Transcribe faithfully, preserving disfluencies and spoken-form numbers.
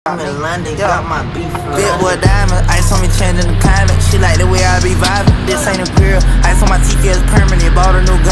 I'm in London, got my beef. Big boy diamond, ice on me changing the climate. She like the way I be vibing. This ain't a grill, ice on my teeth is permanent. Bought a new gun.